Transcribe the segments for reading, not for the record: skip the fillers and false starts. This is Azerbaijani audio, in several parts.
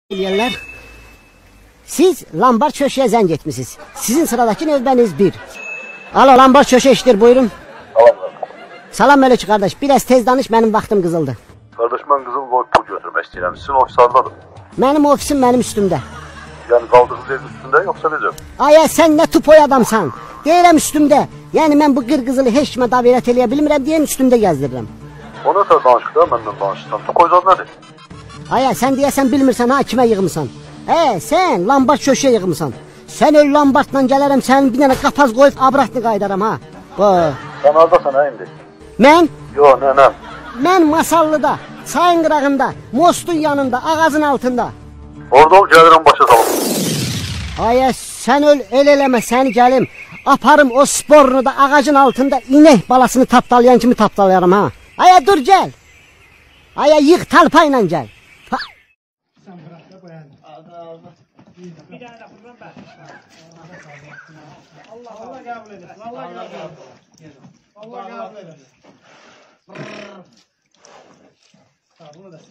Eləyərlər. Siz lambar köşeye zəng etmişsiniz. Sizin sıradaki növbəniz 1. Alo, lambar köşe işdir, buyurun. Salam Melek kardeş, biraz tez danış, benim vaxtım qızıldı. Kardeş, ben kızıl boy pul götürmək istəyirəm. Sizin ofis hardadır? Benim ofisim benim üstümdə. Yani kaldığınız ev üstünde yoksa necə? Aya, sen ne tupoy adamsan. Deyirəm üstümdə. Yani ben bu qırqızılı heç kimə davet eləyə bilmirəm, deyəm üstümdə gəzdirirəm. Ona da danışıq da, məndən danışırsan. Tupoyzad nədir? Aya, sen deyəsən bilmirsən ha, kimə yığmısan. Sen lambar köşeye yığmısan. Sen öyle lambartla gələrim, senin bir dənə qapaz qoyub abratını qaydaram ha. Sen haradasan ha indi? Mən? Yo, nənəm. Mən Masallıda, çayın qırağında, mostun yanında, ağacın altında. Orada ol, gəlirəm başa salım. Aya, sen öl eləmə, səni gəlim. Aparım o sporunu da ağacın altında inek balasını tapdalayan kimi tapdalayarım ha. Aya, dur gel. Aya, yığ talpayla gel. Sen bırak da koyan. Bir tane kurban ben. Allah kabul eder. Allah kabul eder. Allah kabul eder. Tamam, bunu da.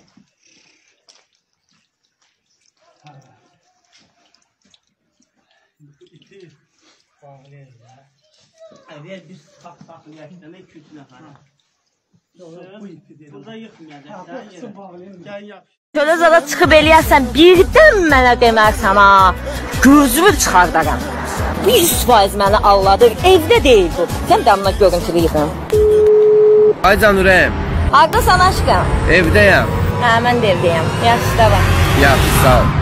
İki. Bağlı ya. Ver bir tak yaşlama 2-3 nəfər. Burada yıxmayacaq. Gel yap. Şöyle zara çıxıb eləyərsən, birdən mənə demərsən ha, gözümü çıxardaram. 100% məni alladır, evdə deyil bu. Sən damla görüntülü yığın. Ay Canürəm. Hardasan aşkım? Evdəyəm. Hə, mən də evdəyəm. Yaxşı da var. Yaxşı, sağ ol.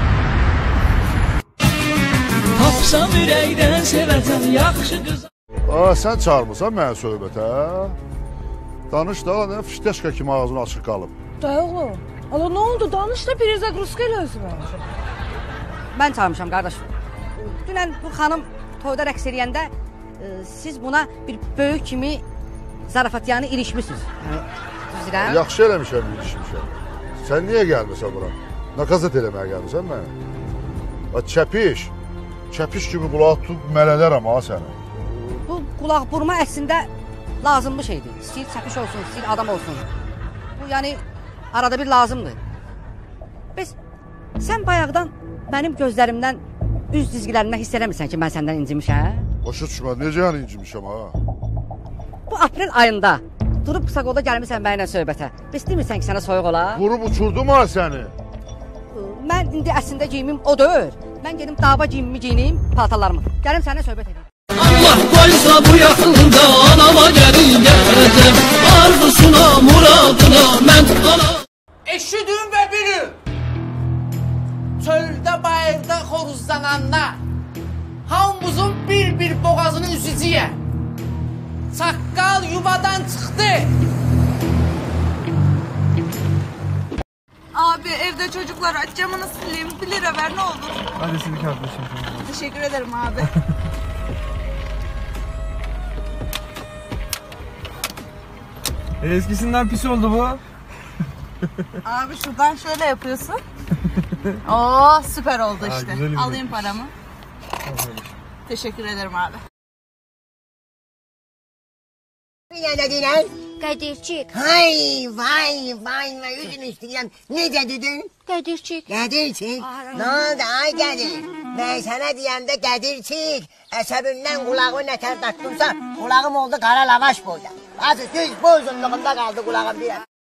Tapsam ürəkdən sevəcəm yaxşı qız. Sən çağırmısan mənə söhbətə? Danış da, nə fişteşka kimi ağzını açıq qalıb. Day oğlum. Allah ne oldu? Danış da Pirizagruska ile özümə. Ben çağırmışam kardeş. Dünən bu xanım toyda rəqs eləyəndə siz buna bir böyük kimi zarafatyanı ilişmişsiniz. Düzdürəm? Yaxşı eləmişəm, ilişmişəm. Sən niyə gəlməsən bura? Nakazat eləməyə gəlməsən mənə? Çəpiş kimi qulağı tutub mələlərəm ha səni. Bu qulaq burma əslində lazımlı şeydir. İstəyir çəpiş olsun, istəyir adam olsun. Bu yəni arada bir lazımdır. Biz, sən bayaqdan mənim gözlərimdən, üz dizgilərimdən hiss eləmirsən ki, mən səndən incimişəm? Başa düşmədim, necə yəni incimişəm ha? Bu aprel ayında durub qısa qolda gəlmirsən mənimlə söhbətə. Biz demirsən ki, sənə soyuq olar? Vurub uçurdum ha səni. Mən indi əslində giyimim o deyil. Mən gedim dava giyimimi giyinim, paltarlarımı. Gəlim səninlə söhbət edeyim. Allah qoysa bu yaxında anama gəlin gətirəcəm. Arzusuna, muradına mən anam. Eşidin ve bilin. Çölde bayırda xoruzlananlar, hamımızın bir boğazını üzücüye. Çakkal yuvadan çıktı. Abi evde çocuklar aç, camını sileyim. 1 lira ver ne olur. Hadi sil kardeşim. Teşekkür ederim abi. Eskisinden pis oldu bu. Abi şuradan şöyle yapıyorsun. Oo süper oldu işte. Güzel Alayım paramı. Teşekkür ederim abi. Ne dediler? Kadircik. Hay vay yüzünü üstünden ne dedin? Kadircik. Qədirçik. Ne oldu ay Qədir? Ben sana diyende Qədirçik. Əsəbindən qulağı nətər tatdımsa, qulağım oldu qara lavaş boyda. Azı düz bu uzunluğunda qaldı qulağım bir.